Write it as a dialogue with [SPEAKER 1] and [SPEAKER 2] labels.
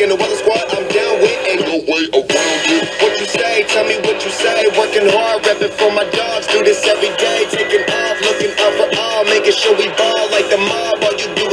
[SPEAKER 1] in the weather squad, I'm down with, ain't no way around it. What you say, tell me what you say. Working hard, repping for my dogs, do this every day. Taking off, looking out for all, making sure we ball like the mob. All you do